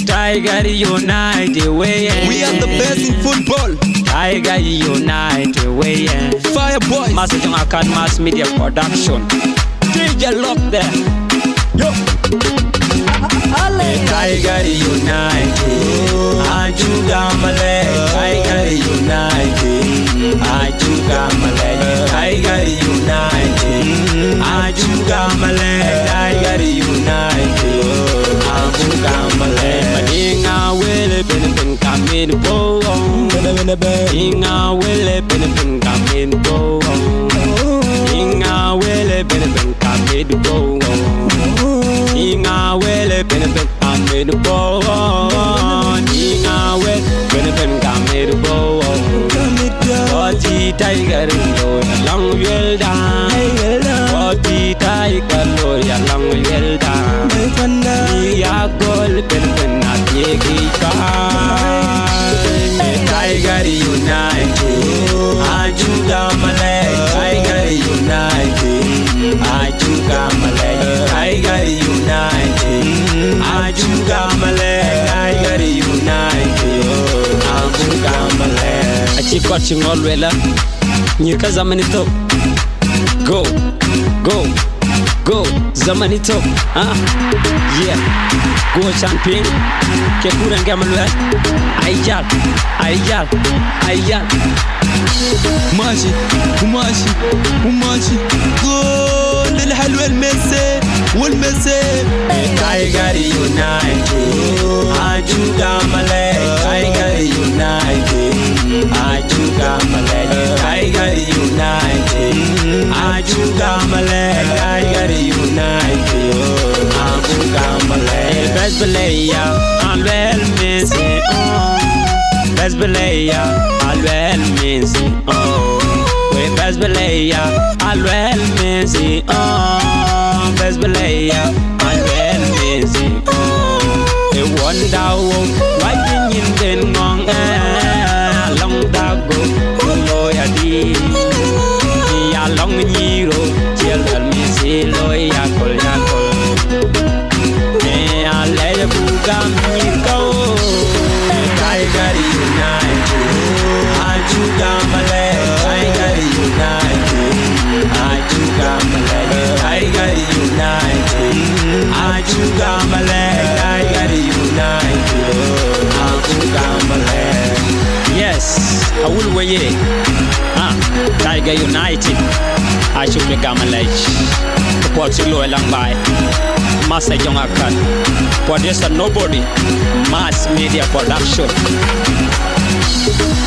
Tiger United way. We are the best in football. Tiger United way. Fire boys. Master John Akan Mass Media Production. DJ Love there. Yo. Tiger United. Ajuga Malay. Tiger United. Ajuga Malay. Tiger United. Ajuga Malay. Tiger United. Ajuga Malay. Inga wele ben kamin bo. Inga wele ben kamin bo. Inga wele ben kamin bo. Inga wele ben kamin bo. Inga wele ben kamin bo. Oti tiger lo long welda. Oti tiger lo long welda. Ya gol ben at yegi ka. Tiger United. Ajuga Malay. Tiger United. Ajuga Malay. Tiger United. Ajuga Malay. Tiger United. Ajuga Malay. Achi coaching all wela. Nyika zamani to. Go. Zamani to. Yeah. Go champion. Kekura ngamalwa. Ayal. ماشي جول للحلوة المسي والمسي. Tiger United. Ajuga Malay. Tiger United. Ajuga Malay. Tiger United. Ajuga Malay. Tiger United. Ajuga Malay. Best player. Aweil Messi. Best player. Aweil Messi. We best player. Aweil Messi. Best player. Aweil Messi. A wonder why in den mong long dago loyadi ya long nyiro children Messi loya kol a le buga mirko. Tiger United. Ajuga Malay. Tiger United. Ajuga Malay. Tiger United. Ajuga Malay. Tiger United. Ajuga Malay. Yes, I will wait. Tiger United. Ajuga Malay. What's your loyal long by? Master John Akan. Producer nobody. Mass Media Production.